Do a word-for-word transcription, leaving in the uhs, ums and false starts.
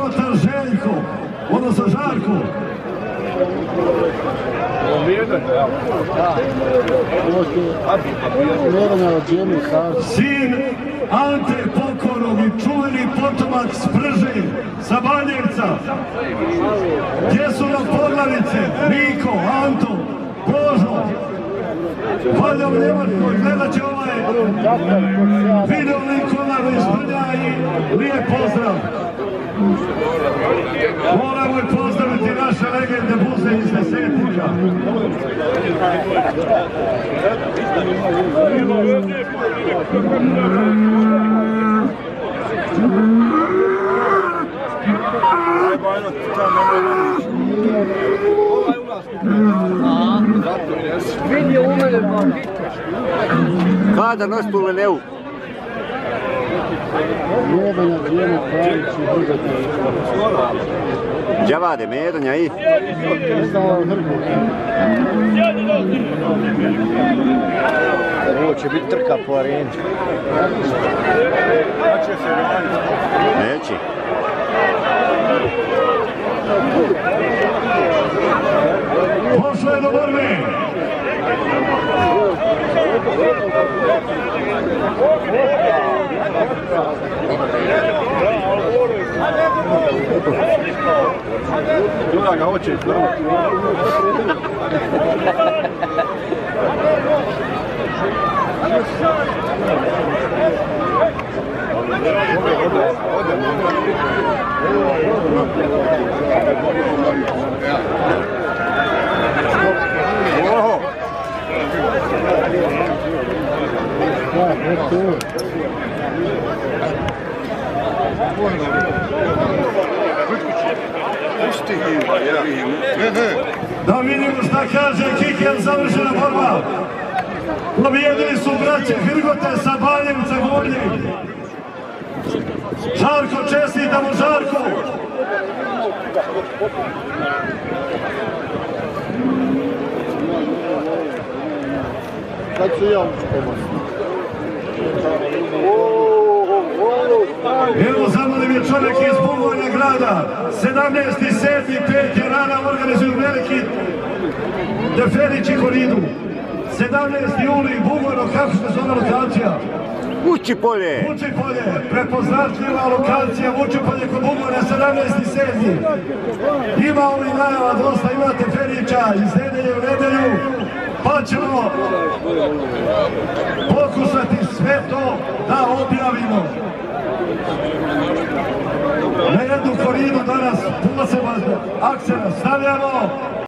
otac Željko, odnosno Žarko. Sin Ante Pokorov i čuveni potomak s Brnje, sa Baljevca. Gdje su nam poglavice? Niko, Anto, Božo. Valja u Njemačkoj, gledat će ovaj video Nikolana iz Brnja i lijep pozdrav. Moramo i pozdraviti naše legende Buze iz Desetnika. Kada nas tu Leneu? Đavade, Medonja i? Ovo će biti trka po areni. Neće. Pošlo je do borbe! Jura ga hoće izvrnuti. Da vidimo šta kaže Kiken, završena borba. Pobijedili su braće Hrgote sa Baljevca Gornje. Žarko, čestitamo Žarko. Kad su ja pomoći? Evo zamolim je čovjek iz Bugojna grada, sedamnaesti sedmi peti rana organizuju veliki deferići Koridu. sedamnaesti juli Bugojno, kako se zove lokacija? Vučipolje! Vučipolje, prepoznatljiva lokacija Vučipolje kod Bugojna, sedamnaesti sedmi Ima ovih najava dosta, imate ferića iz nedelje u nedelju, pa ćemo pokušati sve to da objavimo. Na jednu Koridu danas poseban akcent stavljamo.